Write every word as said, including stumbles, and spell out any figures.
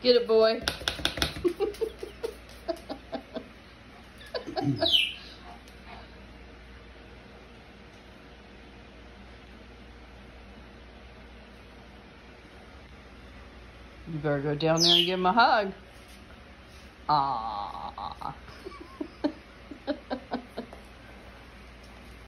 Get it, boy. You better go down there and give him a hug. Aww.